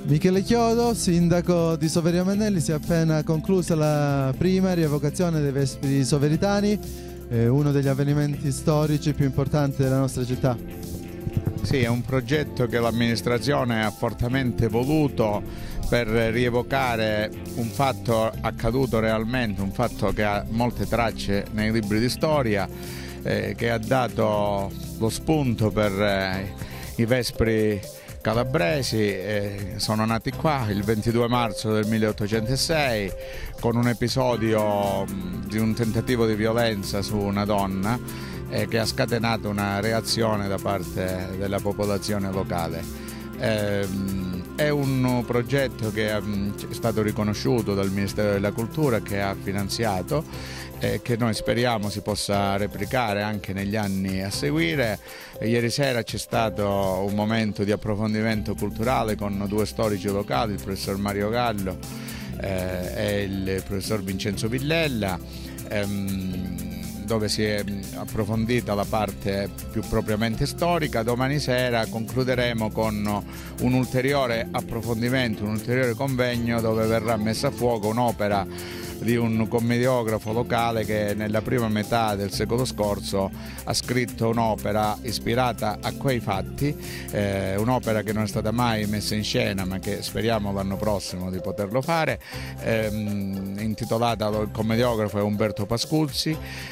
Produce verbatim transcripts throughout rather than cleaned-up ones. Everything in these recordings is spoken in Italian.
Michele Chiodo, sindaco di Soverio Mannelli. Si è appena conclusa la prima rievocazione dei Vespri Soveritani, eh, uno degli avvenimenti storici più importanti della nostra città. Sì, è un progetto che l'amministrazione ha fortemente voluto per rievocare un fatto accaduto realmente, un fatto che ha molte tracce nei libri di storia, eh, che ha dato lo spunto per eh, i Vespri calabresi. Eh, sono nati qua il ventidue marzo del milleottocentosei con un episodio mh, di un tentativo di violenza su una donna eh, che ha scatenato una reazione da parte della popolazione locale. Eh, è un progetto che è stato riconosciuto dal Ministero della Cultura, che ha finanziato e che noi speriamo si possa replicare anche negli anni a seguire. Ieri sera c'è stato un momento di approfondimento culturale con due storici locali, il professor Mario Gallo eh, e il professor Vincenzo Villella, ehm, dove si è approfondita la parte più propriamente storica. Domani sera concluderemo con un ulteriore approfondimento, un ulteriore convegno dove verrà messa a fuoco un'opera di un commediografo locale che nella prima metà del secolo scorso ha scritto un'opera ispirata a quei fatti, eh, un'opera che non è stata mai messa in scena ma che speriamo l'anno prossimo di poterlo fare, ehm, intitolata, il commediografo è Umberto Pascuzzi,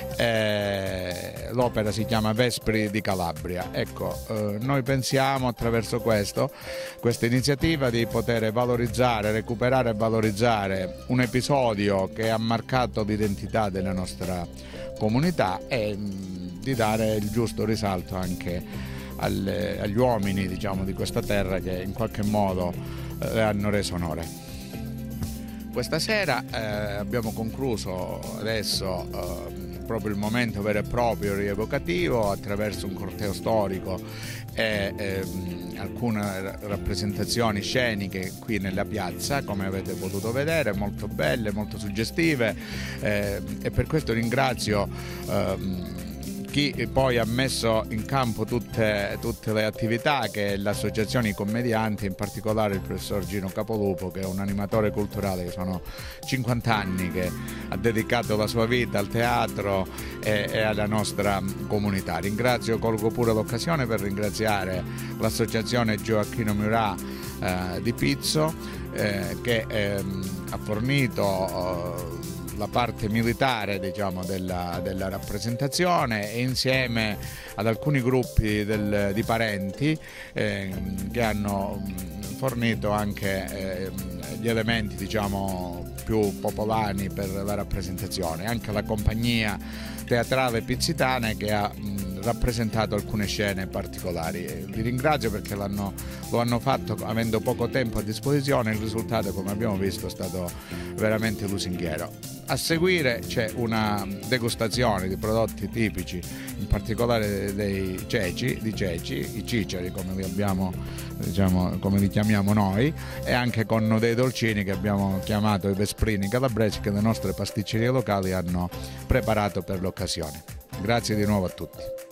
eh, l'opera si chiama Vespri di Calabria. Ecco, eh, noi pensiamo attraverso questo, questa iniziativa di poter valorizzare, recuperare e valorizzare un episodio che ha marcato l'identità della nostra comunità e mh, di dare il giusto risalto anche alle, agli uomini, diciamo, di questa terra che in qualche modo eh, le hanno reso onore. Questa sera eh, abbiamo concluso adesso eh, proprio il momento vero e proprio rievocativo attraverso un corteo storico e ehm, alcune rappresentazioni sceniche qui nella piazza, come avete potuto vedere, molto belle, molto suggestive, eh, e per questo ringrazio ehm, chi poi ha messo in campo tutte, tutte le attività, che l'associazione I Commedianti, in particolare il professor Gino Capolupo, che è un animatore culturale che sono cinquanta anni che ha dedicato la sua vita al teatro e, e alla nostra comunità. Ringrazio, colgo pure l'occasione per ringraziare l'associazione Gioacchino Murat eh, di Pizzo eh, che eh, ha fornito eh, la parte militare, diciamo, della, della rappresentazione, e insieme ad alcuni gruppi del, di parenti eh, che hanno fornito anche eh, gli elementi, diciamo, più popolari per la rappresentazione, anche la compagnia teatrale Pizzitane che ha mh, rappresentato alcune scene particolari. Li ringrazio perché l'hanno, lo hanno fatto avendo poco tempo a disposizione. Il risultato, come abbiamo visto, è stato veramente lusinghiero. A seguire c'è una degustazione di prodotti tipici, in particolare dei ceci, di ceci, i ciceri come li abbiamo, diciamo, come li chiamiamo noi, e anche con dei dolcini che abbiamo chiamato i Vesprini calabresi, che le nostre pasticcerie locali hanno preparato per l'occasione. Grazie di nuovo a tutti.